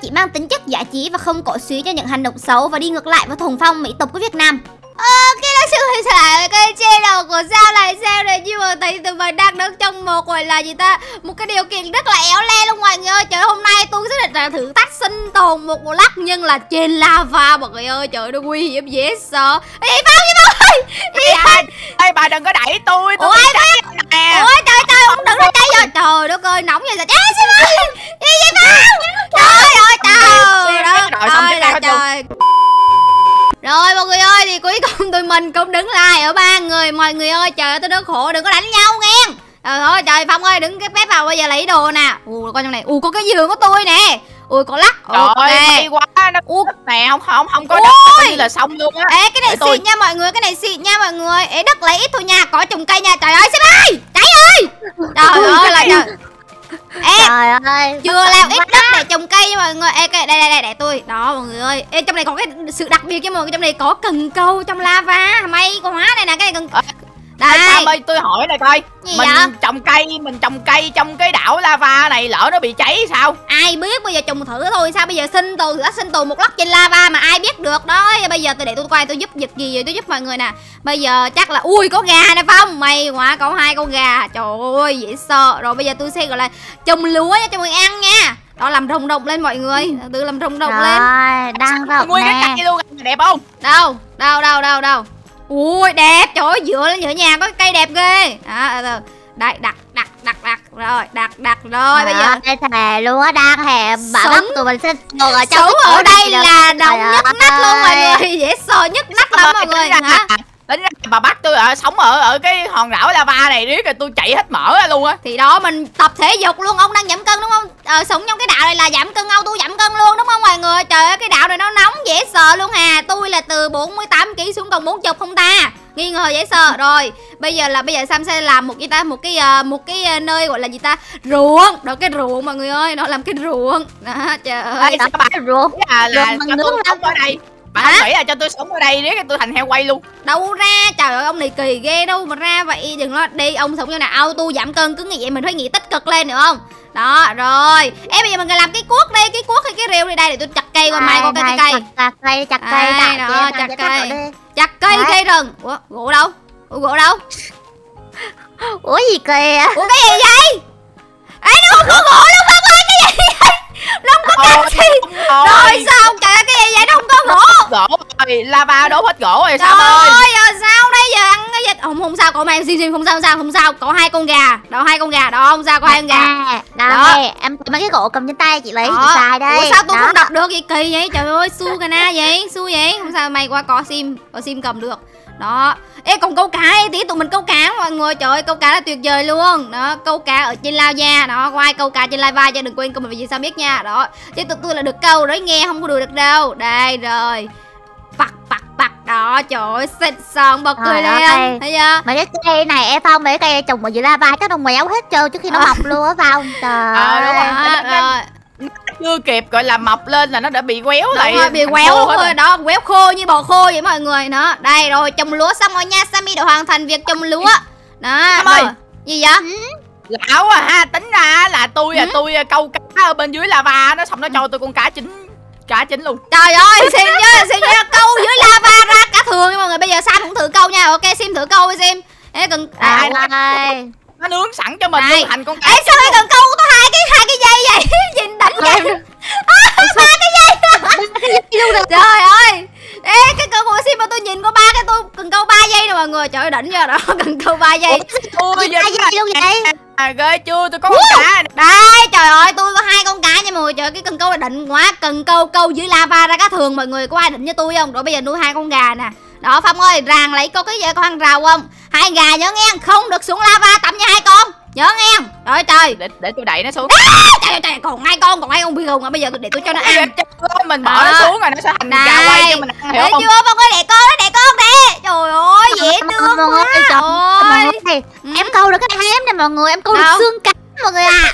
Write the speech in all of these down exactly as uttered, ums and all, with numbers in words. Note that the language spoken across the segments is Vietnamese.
chỉ mang tính chất giải trí và không cổ suý cho những hành động xấu và đi ngược lại với thuần phong mỹ tục của Việt Nam. Ờ, cái đó sự lại cái channel của Sao Lại Sao này, nhưng mà thấy tụi mình đang đứng trong một gọi là gì ta, một cái điều kiện rất là éo le luôn mọi người ơi. Trời ơi, hôm nay tôi quyết định là thử thách sinh tồn một bộ lắc nhưng là trên lava mọi người ơi. Trời ơi, nó nguy hiểm dễ sợ. Ê Phong, Phong ơi, ơi, ơi bà đừng có đẩy tôi, tôi ôi nè. Ôi trời trời, ông đừng có cháy rồi. Trời đất ơi, nóng vậy sao? Ê Phong ơi, đi vậy Phong. Trời ơi trời đất ơi là trời. Rồi mọi người ơi, thì cuối cùng tụi mình cũng đứng lại ở ba người. Mọi người ơi, trời ơi tôi nó khổ, đừng có đánh nhau nghe. Trời ơi trời, Phong ơi đứng cái phép vào bây giờ lấy đồ nè. Ui con trong này, ui có cái giường của tôi nè. Ui có lắc. Trời ơi may quá, nó ui nè, không không không có đất coi như là xong luôn á. Ê cái này tôi... xịn nha mọi người, cái này xịn nha mọi người. Ê đất lấy ít thôi nha, có trồng cây nha. Trời ơi sếp ơi, cháy ơi. Trời ơi là trời. Ê, trời ơi, chưa lao ít đất để trồng cây nha mọi người. Ê, đây đây đây để tôi. Đó mọi người ơi. Ê, trong này có cái sự đặc biệt cho mọi người, trong này có cần câu trong lava. May quá đây nè, cái này cần. Đây. Sao ơi, tôi hỏi này coi. Gì mình vậy? trồng cây, mình trồng cây trong cái đảo lava này lỡ nó bị cháy sao? Ai biết, bây giờ trồng thử thôi. Sao bây giờ sinh tồn thử sinh tồn một lắc trên lava mà ai biết được đó. Bây giờ tôi để tôi quay tôi giúp việc gì vậy, tôi giúp mọi người nè. Bây giờ chắc là ui có gà nè Phong, may quá có hai con gà. Trời ơi dễ sợ. Rồi bây giờ tôi sẽ gọi là trồng lúa nha cho mọi người ăn nha. Đó làm rồng rồng lên mọi người, tự làm rồng rồng lên. Đang rồng nguyên cái cây luôn, đẹp không? Đâu, đâu đâu đâu đâu. Ui đẹp, trời ơi dựa lên giữa nhà có cây đẹp ghê. Đó, đây đặt đặt đặt đặt rồi, đặt đặt rồi à, bây giờ đây thề lúa đang hè bà bắt tụi mình sinh tồn ở trong sống ở đây là đông nhất nách luôn mọi người, dễ sợ nhất nách lắm mọi người hả? Tính ra bà bắt tôi ở sống ở ở cái hòn đảo lava này riết rồi tôi chạy hết mỡ luôn á. Thì đó mình tập thể dục luôn, ông đang giảm cân đúng không? Ờ, sống trong cái đạo này là giảm cân, auto giảm cân luôn đúng không mọi người? Trời ơi cái đạo này nó nóng dễ sợ luôn hà. Tôi là từ bốn mươi tám ki lô gam xuống còn bốn mươi không ta. Nghi ngờ dễ sợ. Rồi bây giờ là bây giờ Sam sẽ làm một cái ta một cái uh, một cái uh, nơi gọi là gì ta, ruộng. Đó cái ruộng mọi người ơi, nó làm cái ruộng đó. Trời ơi sao bà ruộng là là cho tôi sống ở đây. Bà không nghĩ là cho tôi sống ở đây riết tôi thành heo quay luôn. Đâu ra, trời ơi ông này kỳ ghê đâu mà ra vậy. Đừng lo đi, ông sống như nào auto giảm cân cứ nghĩ vậy, mình phải nghĩ tích cực lên được không? Đó rồi. Em bây giờ mình làm cái cuốc đi, cái cuốc hay cái rìu đi đây để tôi chặt cây qua mai con cây cây. Chặt cây, chặt cây đó, chặt cây. Chặt cây cây rừng. Ủa, gỗ đâu? Ủa gỗ đâu? Ủa gì kìa? Ủa cái gì vậy? Ê nó không có gỗ luôn Phong ơi, cái gì vậy? Nó không có cắt gì. Rồi sao trời ơi, cái gì vậy, nó không có gỗ. Gỗ rồi, lava đốt hết gỗ rồi sao ơi? Trời ơi, sao đây giờ ăn cái gì? Không không sao, cậu mang xin xin không sao không sao không sao, có hai con gà. Đó hai con gà đó không sao, có hai con gà. Đó, đó. Em mấy cái gỗ cầm trên tay chị lấy chị xài đây. Ủa sao tôi đó. Không đọc được gì kỳ vậy? Trời ơi, su cà na vậy, su vậy. Không sao, may qua có sim, có sim cầm được. Đó. Ê còn câu cá tí tụi mình câu cá mọi người. Trời ơi câu cá là tuyệt vời luôn. Đó, câu cá ở trên lava. Đó, có ai câu cá trên lava cho đừng quên comment vì sao biết nha. Đó. Chứ tụi tôi là được câu đấy nghe, không có đùa được đâu. Đây rồi. Bật bật bật đó, trời ơi xịn sòn bật cười lên. Thấy chưa? Mấy cái cây này em Phong, mấy cái cây trồng ở dưới lava chắc nó ngoéo hết trơn trước khi nó mọc luôn á Phong. Trời ơi. Rồi. Chưa kịp gọi là mọc lên là nó đã bị quéo lại. Rồi, bị quéo thôi đó, quéo khô như bò khô vậy mọi người. Đó, đây rồi trồng lúa xong rồi nha, Sammy đã hoàn thành việc trồng lúa. Đó. Ơi. Gì vậy? Ừ. Lão à ha, tính ra là tôi là ừ. tôi câu cá ở bên dưới lava nó xong nó cho tôi con cá chính. Cá chính luôn. Trời ơi, Sim nhớ, Sim nhớ câu dưới lava ra cá thường nha mọi người. Bây giờ Sam cũng thử câu nha. Ok, Sim thử câu đi Sim. Ê cần à, nó nướng sẵn cho mình luôn thành con cá. Ê sao lại cần câu có hai cái hai cái dây vậy? Nhìn đánh vậy. Ba cái dây. Trời ơi. Ê cái câu của Sim mà tôi nhìn có ba cái tôi cần câu ba giây nè mọi người. Trời ơi đỉnh chưa đó, cần câu ba giây. Ui ba giây luôn vậy. À ghê chưa, tôi có con cá. Đây trời ơi tôi có hai con cá nha mọi người. Trời cái cần câu là đỉnh quá. Cần câu câu dưới lava ra cá thường mọi người. Có ai định với tôi không? Rồi bây giờ nuôi hai con gà nè. Đó Phong ơi, ràng lấy có cái gì con ăn rào không? Hai gà nhớ nghe, không được xuống lava tắm nha hai con. Nhớ nghe. Trời trời. Để để tôi đẩy nó xuống. Trời trời, còn hai con, còn hai con bi hùng à, bây giờ để tôi cho nó ăn. Mình bỏ nó xuống rồi nó sẽ thành gà quay cho mình ăn hiểu không? Chưa Phong ơi, để con nó để con đi. Trời ơi, dễ thương quá. Ôi. Em câu được cái này em nè mọi người, em câu được xương cá mọi người à.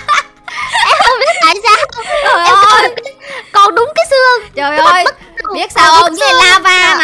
Em không biết tại sao. Em câu được còn đúng cái xương. Trời ơi. Biết sao không, với lava mà sao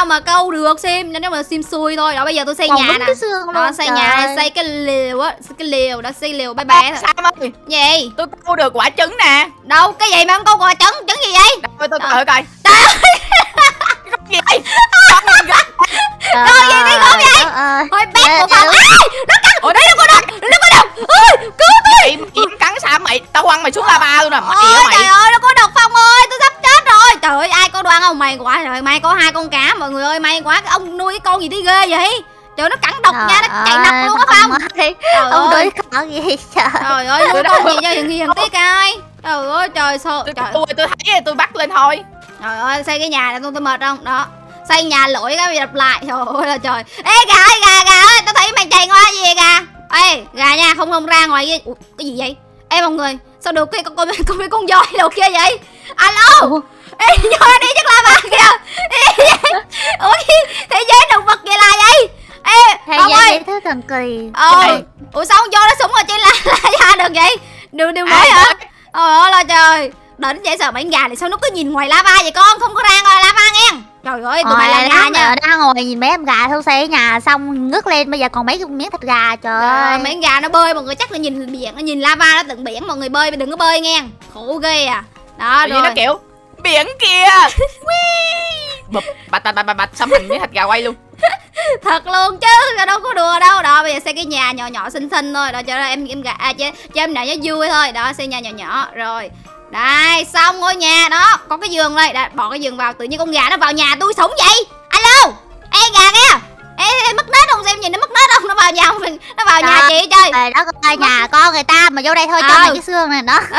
mà câu được Sim, nếu mà Sim xui thôi. Đó bây giờ tôi xây Còn nhà nè. cái xương luôn. Đó xây Trời nhà, ơi. xây cái liều á, xây cái liều, đó xây liều bé bé thôi. Sam ơi, Gì? tôi câu được quả trứng nè. Đâu, cái gì mà ông câu quả trứng, trứng gì vậy? Đâu, tôi coi coi. Trời ơi, Cái gì vậy? Con nhìn kìa. con gì đi con vậy? Ơi. Thôi bét Dạ, một phòng. dạ. Ai, nó cắn. Ủa, Đấy, nó có độc, nó có độc. Ôi, cứu tôi. Mày mày cắn Sam mày, tao quăng mày xuống lava luôn nè. Mày Ôi hả trời mày? ơi, nó có độc Phong ơi, tôi sắp chết rồi. Trời ơi, ai có đoan không? May quá trời, may có hai con cá mọi người ơi, may quá. Cái ông nuôi cái con gì tí ghê vậy? Trời nó cắn độc nha, nó chạy độc luôn á Phong. Trời Trời ông ơi. đối khảo gì trời. Trời ơi, nuôi con gì cho hiền hiền tí coi. Trời ơi, trời sao Tôi trời. tôi tôi thấy tôi bắt lên thôi. Trời ơi, xây cái nhà này tôi tôi mệt không? Đó. Xây nhà lỗi cái bị đập lại. Trời ơi là trời. Ê gà ơi, gà gà ơi, tao thấy mày chạy qua gì vậy gà? Ê, gà nha, không không ra ngoài kia. Ủa, cái gì vậy? Ê mọi người, sao được cái con con con con, con voi đầu kia vậy? Alo. Ủa? Ê, voi đi chắc lava kìa. Ê, ủa thế giới động vật vậy là vậy? Ê, Hay ông vậy ơi. thế thần kỳ. Ờ. Này. Ủa sao con voi nó súng ở trên là la được vậy? Điều điều mới Ai hả? nói? Trời ơi là trời. Đỉnh dễ sợ bản gà này sao nó cứ nhìn ngoài lava vậy con, không có ra ngoài lava nghe. Trời ơi, tụi mày là gà nha. Đang ngồi nhìn mấy em gà thâu xây nhà xong ngước lên bây giờ còn mấy cái miếng thịt gà trời Trời ơi, ơi. mấy con gà nó bơi mọi người chắc là nhìn biển, nó nhìn lava nó tận biển mọi người bơi, đừng có bơi nghe. Khổ ghê à. Đó Tự nhiên rồi. nó kiểu biển kìa. Bụp, bạch bạch bạch bạch bạch xăm hình với thịt gà quay luôn. Thật luôn chứ, đâu có đùa đâu. Đó bây giờ xây cái nhà nhỏ nhỏ xinh xinh thôi. Đó cho em em gà à, cho, cho em để nó vui thôi. Đó xây nhà nhỏ nhỏ rồi. Đây, xong ngôi nhà đó, có cái giường đây, đã, bỏ cái giường vào, tự nhiên con gà nó vào nhà tôi sống vậy. Alo. Ê gà kìa. Ê, ê mất nết không, xem nhìn nó mất nết không, nó vào nhà mình, nó vào nhà chị chơi. Trời đó coi nhà con người ta mà vô đây thôi cho Ờ. mày cái xương này đó.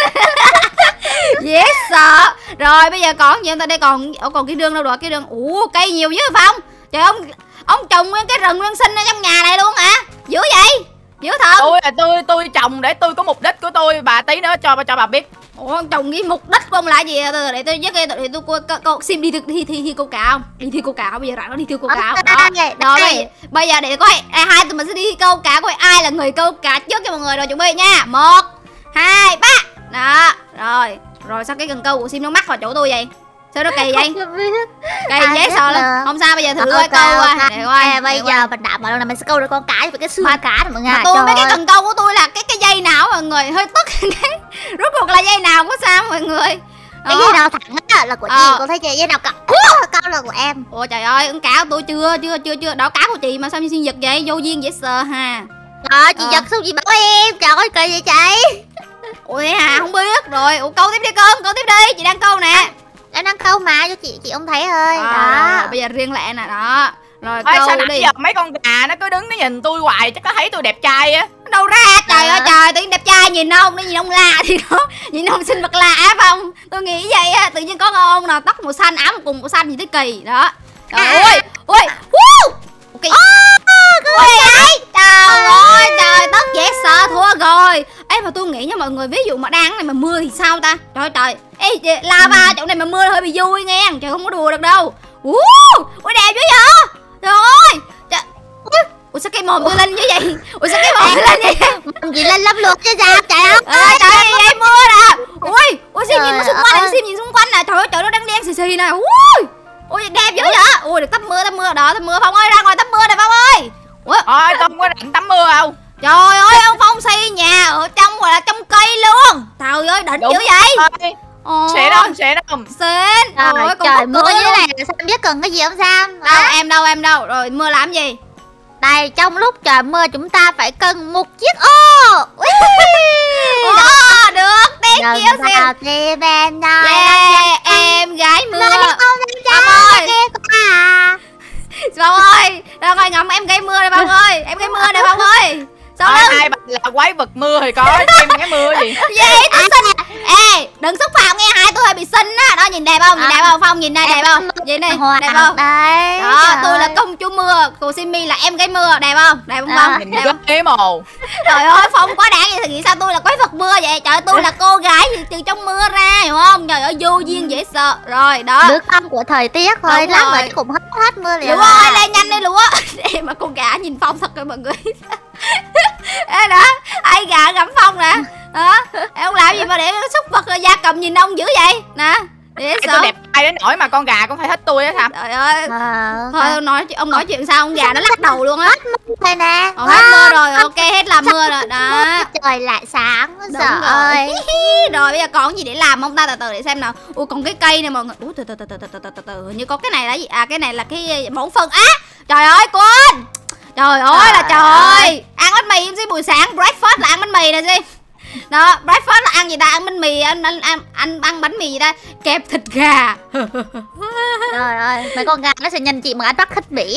Dễ sợ. Rồi bây giờ còn gì ta, đây còn ở còn cái đường đâu rồi, cái đường. Ủa cây nhiều dữ Phong. Trời ông ông trồng nguyên cái rừng nguyên sinh ở trong nhà này luôn hả? Dữ vậy? Dữ thật. Tôi là tôi tôi trồng để tôi có mục đích của tôi, bà tí nữa cho cho bà biết. Ủa ông trồng cái mục đích của ông là gì? Từ để tôi nhắc để tôi cô cô Sim đi thi thi thi, thi câu cá không? Đi thi câu cá không? Bây giờ rảnh nó đi thi câu cá không? Đó. Đó bây, bây giờ để coi à, hai tụi mình sẽ đi thi câu cá, coi ai là người câu cá trước cho mọi người. Rồi chuẩn bị nha. Một, hai, ba. Đó. Rồi. Rồi sao cái cần câu của Sim nó mắc vào chỗ tôi vậy? Sao nó kỳ vậy? Kỳ dễ sợ lắm. Không sao, bây giờ thử coi câu à. Để coi. Bây giờ mình đảm bảo là mình sẽ câu được con cá với cái xương Mà- cá này mọi người. Mà tôi mấy cái cần câu của tôi là cái cái dây nào mọi người hơi tức cái rốt cuộc là dây nào của sao mọi người? cái Đó. dây nào thẳng á là của chị, Ờ. con thấy dây nào cậu câu là của em. Ủa trời ơi, con cá của tôi chưa chưa chưa chưa đó, cá của chị mà sao như sinh vật vậy, vô duyên dễ sợ ha. Trời chị Ờ. giật sao chị bảo em, trời ơi kỳ vậy chị. Ủa thế hả, không biết rồi. Ủa câu tiếp đi con, câu tiếp đi, chị đang câu nè. Em đang câu mà cho chị chị không thấy ơi. À, Đó. rồi, bây giờ riêng lẹ nè đó. Rồi Ê, sao câu nãy đi. giờ mấy con gà nó cứ đứng nó nhìn tôi hoài, chắc nó thấy tôi đẹp trai á. Đâu ra trời ơi Đó. trời, tự nhiên đẹp trai nhìn ông, nó nhìn ông lạ thì nó nhìn ông sinh vật lạ phải không? Tôi nghĩ vậy á, tự nhiên có ông nào tóc màu xanh, áo cùng màu xanh gì tới kỳ đó. Trời À. ơi, ui, woo! Okay. Ui vậy? Trời ơi, trời tất dễ sợ thua rồi. Ê mà tôi nghĩ nha mọi người, ví dụ mà đang này mà mưa thì sao ta? Trời ơi, trời. Ê lava chỗ này mà mưa hơi bị vui nghe, trời không có đùa được đâu. Ui, ui đẹp dữ vậy? Trời ơi. Trời. Ủa sao cái mồm tôi lên như vậy? Ủa sao cái mồm tôi lên như vậy? Mình chị lên lắm luôn chứ sao trời ơi. Ê trời ơi, vậy mưa nè. Ui, ui Sim nhìn Trời xung quanh, ơi. Sim nhìn xung quanh nè. Trời ơi, trời nó đang đen xì xì nè. Ui. Ui đẹp dữ vậy? Ui được tắm mưa, tắm mưa đó, tắm mưa Phong ơi, ra ngoài tắm mưa nè Phong ơi. Ủa? Thôi tôi không có rảnh tắm mưa đâu. Trời ơi, ông Phong xây nhà ở trong gọi là trong cây luôn. Trời ơi, đỉnh Đúng dữ vậy. rồi. Ôi, Sẽ đông, sẽ đông. Xến. Trời, Ôi, còn trời mắc mưa cười như luôn. này là Sam biết cần cái gì không Sam? Đâu, Đó. em đâu, em đâu. Rồi mưa làm gì? Đây trong lúc trời mưa chúng ta phải cần một chiếc ô. Ui. Ồ, được, tiếc Đừng chiếu Sim. vào tìm em đâu. Yeah, em gái mưa. Nói đi không em Phong trai ơi. em có à. Phong ơi, ra ngoài ngậm em gây mưa đây Phong ơi. Em gây mưa đây Phong ơi. Sao Thôi lưng? hai bà là quái vật mưa thì có, em cái mưa gì. Gì tôi xinh. Ê đừng xúc phạm nghe, hai tôi hơi bị xinh á. Đó nhìn đẹp không, nhìn À. đẹp không Phong, nhìn đây đẹp không, nhìn đi Hoa đẹp không? đấy. Đó trời tôi là ơi. công chúa mưa, cô Simmy là em gái mưa, đẹp không, đẹp không À. Phong? Nhìn Đẹp rất không? ế mồ. Trời ơi Phong quá đáng vậy, thì nghĩ sao tôi là quái vật mưa vậy? Trời ơi, tôi là cô gái gì từ trong mưa ra hiểu không? Trời ơi vô duyên dễ sợ. Rồi đó. Đứa con của thời tiết thôi, Đúng lát rồi. nữa cũng hết hết mưa liền. Lúa ơi lên nhanh đi lúa. Em mà con gà nhìn Phong thật rồi mọi người. Ê đó, ai gà gặm Phong nè. Đó, em không làm gì mà để súc vật gia cầm nhìn ông dữ vậy nè. Để tôi đẹp trai đến nỗi mà con gà cũng phải thích tôi á Sam. Trời ơi. À, Thôi ông nói ông nói chuyện sao ông già nó lắc đầu luôn á. đây nè. Ồ, hết mưa rồi, ok hết làm mưa rồi đó. Trời lại sáng. Đúng Trời rồi. ơi. Rồi bây giờ còn gì để làm không ta, từ từ để xem nào. Ui còn cái cây này mọi người. Ui từ từ từ từ từ từ từ từ như có cái này là gì? À cái này là cái bổn phân á. Trời ơi quên. Trời ơi là trời ơi. Ăn bánh mì em xí buổi sáng breakfast là ăn bánh mì nè xí. Đó, breakfast là ăn gì ta? Ăn bánh mì, ăn ăn ăn, ăn, ăn bánh mì gì ta? Kẹp thịt gà. Trời ơi, mấy con gà nó sẽ nhìn chị bằng ánh mắt khích bỉ.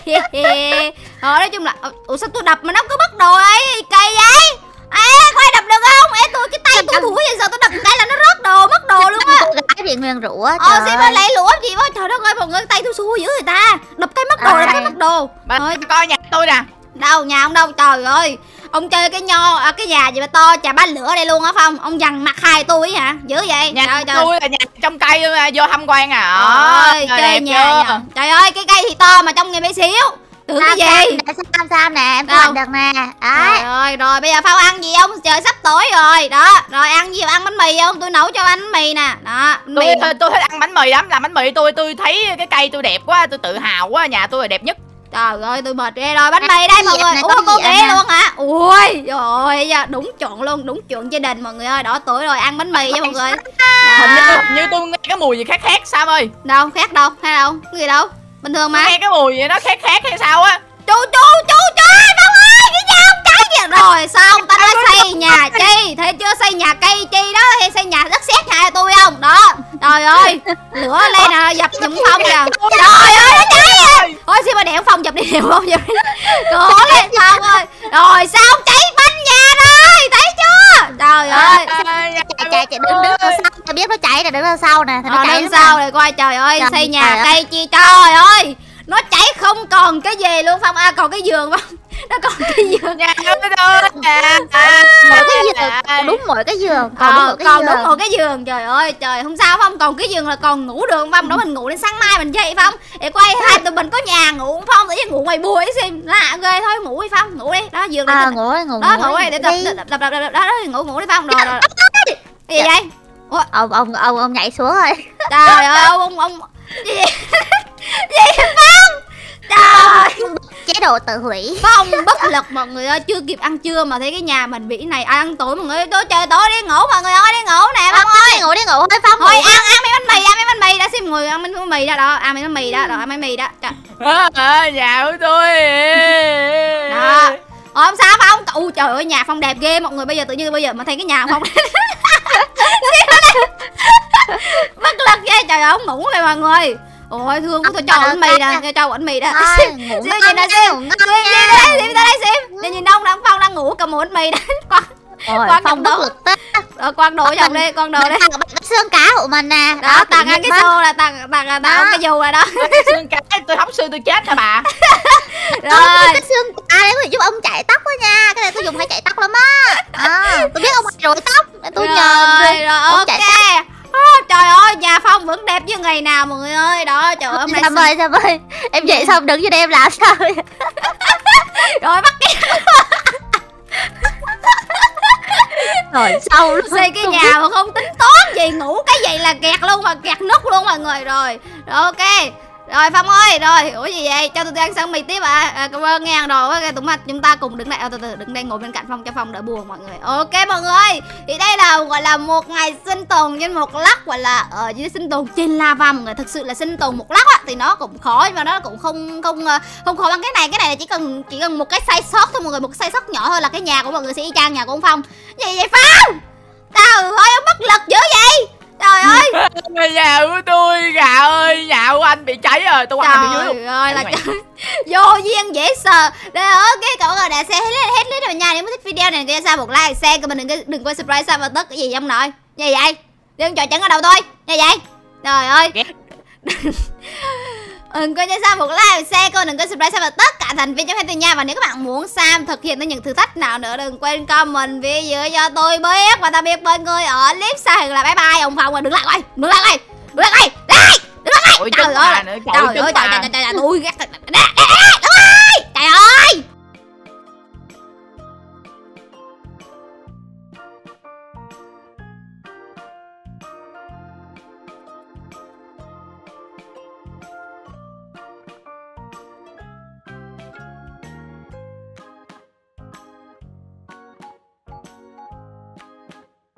Thôi nói chung là ủa sao tôi đập mà nó cứ mất đồ ấy, kỳ vậy? Ê, quay đập được không? Ê tôi cái tay tôi thủ vậy sao tôi đập cái là nó rớt đồ, mất đồ luôn á. Con gái bị nguyền rủa. Ờ xin ơi lại lũa gì quá. Trời đất ơi mọi người tay tôi xui dữ người ta. Đập cái mất đồ, đập cái mất đồ. Thôi coi nhà tôi nè. Đâu nhà ông đâu trời ơi. Ông chơi cái nho à, cái nhà gì mà to chà bá lửa đây luôn hả Phong? Ông dằn mặt hai tôi hả? Dữ vậy? Nhà trời, trời. tôi là nhà trong cây vô tham quan à. Ơi, chơi nhà, nhà. Trời ơi cái cây thì to mà trong nhà bé xíu. Tưởng cái gì? Sao sao nè, em ăn được nè. Đấy. Trời ơi, rồi bây giờ Phong ăn gì không? Trời sắp tối rồi. Đó, rồi ăn gì ăn bánh mì không? Tôi nấu cho bánh mì nè. Đó, bánh tôi, mì. tôi, tôi thích ăn bánh mì lắm, làm bánh mì tôi tôi thấy cái cây tôi đẹp quá, tôi tự hào quá, nhà tôi là đẹp nhất. Trời ơi tôi mệt ghê rồi, bánh mì đây mọi người. Ủa cô ghê luôn hả? Ui trời ơi đúng chuyện luôn, đúng chuyện gia đình mọi người ơi. Đỏ tuổi rồi ăn bánh mì nha mọi người. Hình như, hình như tôi nghe cái mùi gì khác khác Sam ơi. Đâu khác đâu, hay đâu? Cái gì đâu? Bình thường mà. Nghe cái mùi gì nó khác khác hay sao á? Chú chú chú chú Phong ơi, cái nhà ông cháy kìa. Rồi sao ông ta nói xây nhà chi? Thấy chưa, xây nhà cây chi đó hay xây nhà đất sét nhà tôi không? Đó. Trời ơi, lửa lên nè, dập giùm Phong kìa. Trời ơi nó cháy rồi. Thôi xin mà đèn Phong dập đi, đèn Phong dập đi. Cố lên Phong ơi. Rồi sao ông cháy banh nhà rồi, thấy chưa? Trời ơi. Chạy chạy chạy đứng đứng đằng sau, ta biết nó chạy là đứng đằng sau nè, nó chạy đằng sau rồi coi. Trời ơi xây nhà cây chi trời ơi. Nó cháy không còn cái gì luôn Phong. À còn cái giường Phong. Nó còn cái giường. Nhà tôi đâu à, à, mỗi cái giường đúng mỗi cái giường còn, ờ, đúng, mỗi còn giường. đúng một cái giường. Trời ơi trời không sao Phong, còn cái giường là còn ngủ được Phong. Đó mình ngủ đến sáng mai mình dậy Phong. Để quay hai tụi mình có nhà ngủ không Phong, tự nhiên ngủ ngoài bùi xem lạ ghê. Thôi ngủ đi Phong, ngủ đi. Đó giường này. À, ngủ đi ngủ. Đó ngủ đi để tập tập tập tập đó ngủ ngủ đi Phong. Rồi rồi. Cái gì vậy? Ủa? Ông ông ông ông nhảy xuống rồi. Trời ơi ông ông gì vậy? Gì Phong? Trời, chế độ tự hủy. Phong bất lực mọi người ơi, chưa kịp ăn trưa mà thấy cái nhà mình bị này. Ai ăn tối mọi người ơi, tối trời tối đi ngủ mọi người ơi, đi ngủ nè Phong ơi. Đi ngủ đi ngủ thôi Phong. Thôi ăn ăn mấy bánh mì, ăn mấy bánh mì đã, xin người ăn mấy bánh mì đó, đó ăn mấy bánh mì đó, rồi ăn mấy mì đó. Trời. À, nhà của tôi. Đó. Ủa không sao Phong? Ui trời ơi nhà Phong đẹp ghê mọi người, bây giờ tự nhiên bây giờ mà thấy cái nhà Phong bất lực ghê. Trời ơi ông ngủ rồi mọi người. Ôi thương tôi cho bánh mì nè, cho cho bánh mì đó. Xem nhìn đây xem. Xem nhìn đây, xem tới đây xem. Để nhìn đông đang Phong đang ngủ cầm một bánh mì đó. Con Ôi, Phong bất lực đó. Rồi con đồ chồng đi, con đồ đi. Tặng cái xương cá của mình nè. Đó tặng cái xô là tặng tặng tặng cái dù rồi đó. Cái xương cá tôi hóc xương tôi chết hả bà? Rồi cái xương cá đấy có thể giúp ông chạy tóc đó nha. Cái này tôi dùng hay chạy tóc lắm á. À, tôi biết ông hay rối tóc, tôi nhờ rồi rồi ok. Oh, trời ơi nhà Phong vẫn đẹp như ngày nào mọi người ơi. Đó trời ơi hôm nay Sam ơi Sam ơi em dậy xong đứng với em làm sao vậy? Rồi bắt cái rồi sau luôn. Xây cái nhà mà không tính toán gì, ngủ cái gì là kẹt luôn mà kẹt nút luôn mọi người. Rồi rồi ok. Rồi Phong ơi, rồi ủa gì vậy, cho tôi ăn sẵn mì tiếp à, à cảm ơn nghe rồi tụi mình chúng ta cùng đứng lại, à, từ từ đứng đây ngồi bên cạnh Phong cho Phong đỡ buồn mọi người. Ok mọi người, thì đây là gọi là một ngày sinh tồn trên một lắc, gọi là ở dưới sinh tồn trên lava mọi người. Thực sự là sinh tồn một lắc á thì nó cũng khó nhưng mà nó cũng không không không khó bằng cái này. Cái này là chỉ cần chỉ cần một cái sai sót thôi mọi người, một cái sai sót nhỏ thôi là cái nhà của mọi người sẽ y chang nhà của ông Phong. Gì vậy Phong? Trời ơi ông bất lực dữ vậy. Trời ơi nhà của tôi gà ơi, nhà của anh bị cháy rồi, tôi qua bên dưới luôn. Trời ơi là vô duyên dễ sợ. Đó ok cậu rồi đã share hết hết clip rồi nha. Nếu thích video này thì sao một like, share cho mình, đừng đừng quên subscribe sao và tất cái gì ông nội. Như vậy đừng trò trứng ở đầu tôi như vậy. Trời ơi đừng quên cho Sam một like, share cô, đừng quên subscribe Sam và tất cả thành viên trong kênh nha. Và nếu các bạn muốn Sam thực hiện tới những thử thách nào nữa đừng quên comment video cho tôi biết. Và tạm biệt mọi người ở clip sau. Là bye bye ông Phong. Đừng lại coi, đừng lại coi, đừng lại coi, đây đừng lại coi. Trời ơi trời ơi trời ơi tôi ghét. Trời ơi